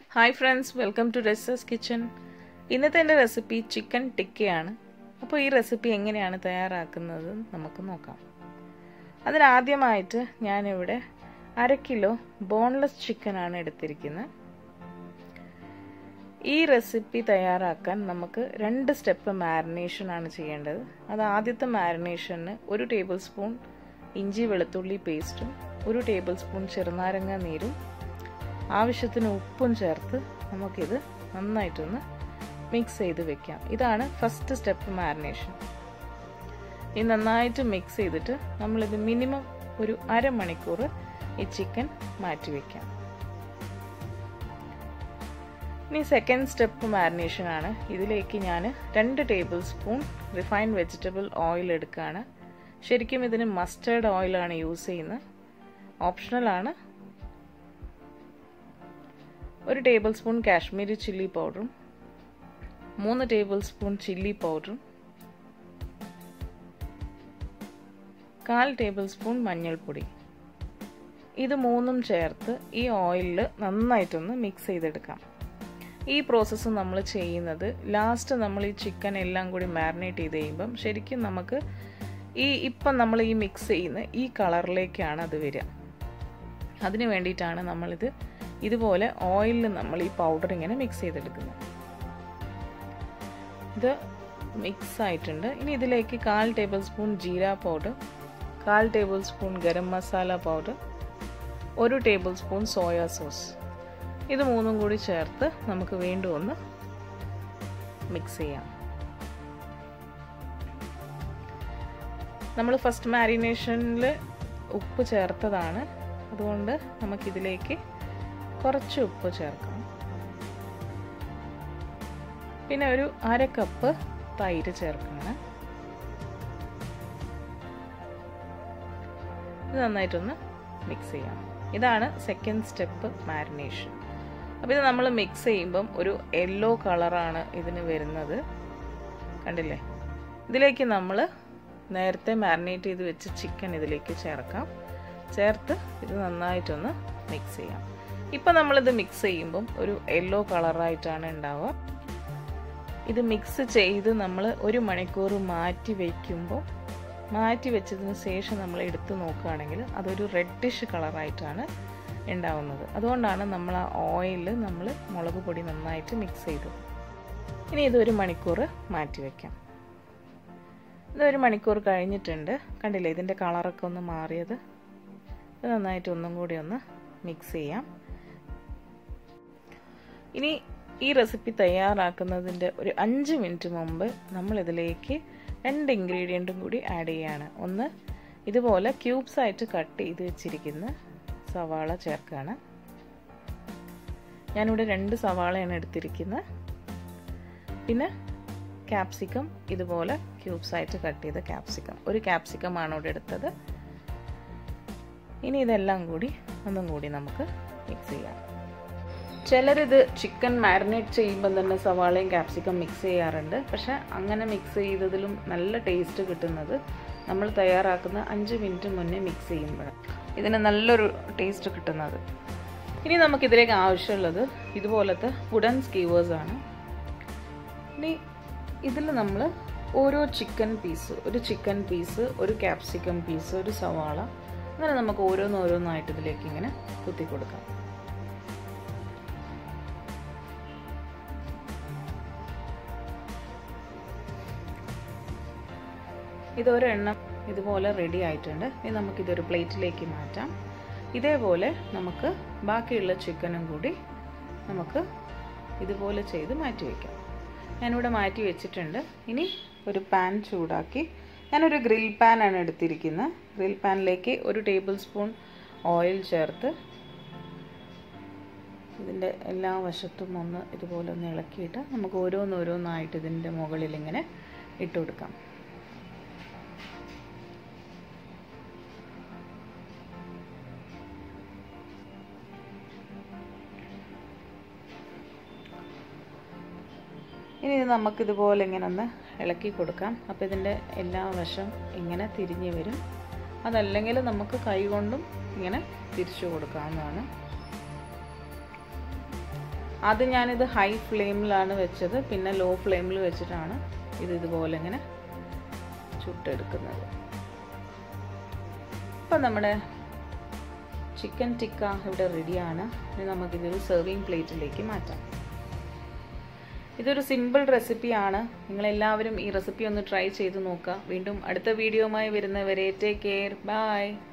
Hi friends, welcome to Resa's kitchen. ഇന്നത്തെ എൻ്റെ recipe chicken ടിക്കയാണ്. അപ്പോൾ ഈ റെസിപ്പി എങ്ങനെയാണ് തയ്യാറാക്കുന്നത് നമുക്ക് നോക്കാം. അതിനാദ്യമായിട്ട് ഞാനിവിടെ 1/2 കിലോ ബോൺലെസ് ചിക്കനാണ് എടുത്തിരിക്കുന്നത്. ഈ റെസിപ്പി തയ്യാറാക്കാൻ നമുക്ക് 2 സ്റ്റെപ്പ് മാരിനേഷനാണ് ചെയ്യേണ്ടത്. അത് ആദ്യത്തെ മാരിനേഷന് 1 ടേബിൾ സ്പൂൺ ഇഞ്ചി വെളുത്തുള്ളി പേസ്റ്റും 1 ടേബിൾ സ്പൂൺ ചെറുനാരങ്ങ നീരും ആവശ്യത്തിന് ഉപ്പും ചേർത്ത് നമുക്കിത് നന്നായിട്ടൊന്ന് മിക്സ് ചെയ്ത് വെക്കാം. ഇതാണ് ഫസ്റ്റ് സ്റ്റെപ്പ് മാരിനേഷൻ. ഇത് നന്നായിട്ട് മിക്സ് ചെയ്തിട്ട് നമ്മളിത് മിനിമം ഒരു അരമണിക്കൂർ ഈ ചിക്കൻ മാറ്റി വയ്ക്കാം. ഇനി സെക്കൻഡ് സ്റ്റെപ്പ് മാരിനേഷൻ ആണ്. ഇതിലേക്ക് ഞാൻ 2 tablespoon refined vegetable oil എടുക്കുകയാണ്. ശരിക്കും ഇതിന് മസ്റ്റേർഡ് ഓയിലാണ് യൂസ് ചെയ്യുന്നത്, ഓപ്ഷണലാണ്. 1 ടേബിൾ സ്പൂൺ കാശ്മീരി ചില്ലി പൗഡറും 3 ടേബിൾ സ്പൂൺ ചില്ലി പൗഡറും 1/4 ടേബിൾ സ്പൂൺ മഞ്ഞൾപ്പൊടി. ഇത് മൂന്നും ചേർത്ത് ഈ ഓയിലിൽ നന്നായിട്ടൊന്ന് മിക്സ് ചെയ്തെടുക്കാം. ഈ പ്രോസസ്സ് നമ്മൾ ചെയ്യുന്നത് ലാസ്റ്റ് നമ്മൾ ഈ ചിക്കൻ എല്ലാം കൂടി മാരിനേറ്റ് ചെയ്ത് കഴിയുമ്പം ശരിക്കും നമുക്ക് ഇപ്പം നമ്മൾ ഈ മിക്സ് ചെയ്യുന്ന ഈ കളറിലേക്കാണ് അത് വരിക. അതിന് വേണ്ടിയിട്ടാണ് നമ്മളിത് ഇതുപോലെ ഓയിലിൽ നമ്മൾ ഈ പൗഡർ ഇങ്ങനെ മിക്സ് ചെയ്തെടുക്കുന്നത്. ഇത് മിക്സ് ആയിട്ടുണ്ട്. ഇനി ഇതിലേക്ക് 1/4 ടേബിൾ സ്പൂൺ ജീര powder, 1/4 tablespoon garam masala powder, 1 tablespoon soya sauce, ഇത് മൂന്നും കൂടി ചേർത്ത് നമുക്ക് വീണ്ടും ഒന്ന് മിക്സ് ചെയ്യാം. നമ്മൾ ഫസ്റ്റ് മാരിനേഷനിൽ ഉപ്പ് ചേർത്തതാണ്, അതുകൊണ്ട് നമുക്കിതിലേക്ക് കുറച്ച് ഉപ്പ് ചേർക്കാം. പിന്നെ ഒരു 1/2 കപ്പ് തൈര് ചേർക്കണം. ഇത് നന്നായിട്ടൊന്ന് മിക്സ് ചെയ്യാം. ഇതാണ് സെക്കൻഡ് സ്റ്റെപ്പ് മാരിനേഷൻ. അപ്പോൾ ഇത് നമ്മൾ മിക്സ് ചെയ്യുമ്പം ഒരു യെല്ലോ കളറാണ് ഇതിന് വരുന്നത്, കണ്ടില്ലേ? ഇതിലേക്ക് നമ്മൾ നേരത്തെ മാരിനേറ്റ് ചെയ്ത് വെച്ച ചിക്കൻ ഇതിലേക്ക് ചേർത്ത് ഇത് നന്നായിട്ടൊന്ന് മിക്സ് ചെയ്യാം. ഇപ്പം നമ്മളിത് മിക്സ് ചെയ്യുമ്പം ഒരു യെല്ലോ കളറായിട്ടാണ് ഉണ്ടാവുക. ഇത് മിക്സ് ചെയ്ത് നമ്മൾ 1 മണിക്കൂർ മാറ്റി വെച്ചതിന് ശേഷം നമ്മൾ എടുത്ത് നോക്കുകയാണെങ്കിൽ അതൊരു റെഡിഷ് കളറായിട്ടാണ് ഉണ്ടാവുന്നത്. അതുകൊണ്ടാണ് നമ്മൾ ആ ഓയിലിൽ നമ്മൾ മുളക് പൊടി നന്നായിട്ട് മിക്സ് ചെയ്തത്. ഇനി ഇത് 1 മണിക്കൂർ മാറ്റി വയ്ക്കാം. ഇത് 1 മണിക്കൂർ കഴിഞ്ഞിട്ടുണ്ട്, കണ്ടില്ലേ ഇതിൻ്റെ കളറൊക്കെ ഒന്ന് മാറിയത്. ഇത് നന്നായിട്ട് ഒന്നും കൂടി ഒന്ന് മിക്സ് ചെയ്യാം. ഇനി ഈ റെസിപ്പി തയ്യാറാക്കുന്നതിൻ്റെ ഒരു 5 മിനിറ്റ് മുമ്പ് നമ്മളിതിലേക്ക് 2 ഇൻഗ്രീഡിയൻറ്റും കൂടി ആഡ് ചെയ്യാണ്. ഒന്ന്, ഇതുപോലെ ക്യൂബ്സ് ആയിട്ട് കട്ട് ചെയ്ത് വെച്ചിരിക്കുന്ന സവാള ചേർക്കുകയാണ്. ഞാനിവിടെ 2 സവാളയാണ് എടുത്തിരിക്കുന്നത്. പിന്നെ ക്യാപ്സിക്കം, ഇതുപോലെ ക്യൂബ്സ് ആയിട്ട് കട്ട് ചെയ്ത ക്യാപ്സിക്കം, 1 ക്യാപ്സിക്കമാണ് ഇവിടെ എടുത്തത്. ഇനി ഇതെല്ലാം കൂടി ഒന്നും കൂടി നമുക്ക് മിക്സ് ചെയ്യാം. ചിലരിത് ചിക്കൻ മാരിനേറ്റ് ചെയ്യുമ്പം തന്നെ സവാളയും ക്യാപ്സിക്കം മിക്സ് ചെയ്യാറുണ്ട്. പക്ഷെ അങ്ങനെ മിക്സ് ചെയ്തതിലും നല്ല ടേസ്റ്റ് കിട്ടുന്നത് നമ്മൾ തയ്യാറാക്കുന്ന 5 മിനിറ്റ് മുന്നേ മിക്സ് ചെയ്യുമ്പോഴാണ് ഇതിന് നല്ലൊരു ടേസ്റ്റ് കിട്ടുന്നത്. ഇനി നമുക്കിതിലേക്ക് ആവശ്യമുള്ളത് ഇതുപോലത്തെ വുഡൻ സ്കീവേഴ്സാണ്. ഇനി ഇതിൽ നമ്മൾ ഓരോ ചിക്കൻ പീസ്, 1 ക്യാപ്സിക്കം പീസ്, 1 സവാള, അങ്ങനെ നമുക്ക് ഓരോന്നായിട്ട് ഇതിലേക്ക് ഇങ്ങനെ കുത്തി കൊടുക്കാം. ഇതൊരെണ്ണം ഇതുപോലെ റെഡി ആയിട്ടുണ്ട്. ഇനി നമുക്കിതൊരു പ്ലേറ്റിലേക്ക് മാറ്റാം. ഇതേപോലെ നമുക്ക് ബാക്കിയുള്ള ചിക്കനും കൂടി നമുക്ക് ഇതുപോലെ ചെയ്ത് മാറ്റി വയ്ക്കാം. ഞാനിവിടെ മാറ്റി വെച്ചിട്ടുണ്ട്. ഇനി ഒരു പാൻ ചൂടാക്കി, ഞാനൊരു ഗ്രിൽ പാനാണ് എടുത്തിരിക്കുന്നത്. ഗ്രിൽ പാനിലേക്ക് 1 ടേബിൾ സ്പൂൺ ഓയിൽ ചേർത്ത് ഇതിൻ്റെ എല്ലാ വശത്തും ഒന്ന് ഇതുപോലെ ഒന്ന് ഇളക്കിയിട്ട് നമുക്ക് ഓരോന്നായിട്ട് ഇതിൻ്റെ മുകളിൽ ഇങ്ങനെ ഇട്ട് കൊടുക്കാം. ഇനി ഇത് നമുക്കിതുപോലെ ഇങ്ങനെ ഒന്ന് ഇളക്കി കൊടുക്കാം. അപ്പോൾ ഇതിൻ്റെ എല്ലാ വശം ഇങ്ങനെ തിരിഞ്ഞ് വരും. അതല്ലെങ്കിൽ നമുക്ക് കൈ കൊണ്ടും ഇങ്ങനെ തിരിച്ചു കൊടുക്കാവുന്നതാണ്. അത് ഞാനിത് ഹൈ ഫ്ലെയിമിലാണ് വെച്ചത്, പിന്നെ ലോ ഫ്ലെയിമിൽ വെച്ചിട്ടാണ് ഇതുപോലെ ഇങ്ങനെ ചുട്ടെടുക്കുന്നത്. അപ്പം നമ്മുടെ ചിക്കൻ ടിക്ക ഇവിടെ റെഡിയാണ്. ഇനി നമുക്കിതൊരു സെർവിങ് പ്ലേറ്റിലേക്ക് മാറ്റാം. ഇതൊരു സിമ്പിൾ റെസിപ്പിയാണ്. നിങ്ങളെല്ലാവരും ഈ റെസിപ്പി ഒന്ന് ട്രൈ ചെയ്ത് നോക്കുക. വീണ്ടും അടുത്ത വീഡിയോയുമായി വരുന്നവരെ ടേക്ക് കെയർ, ബൈ.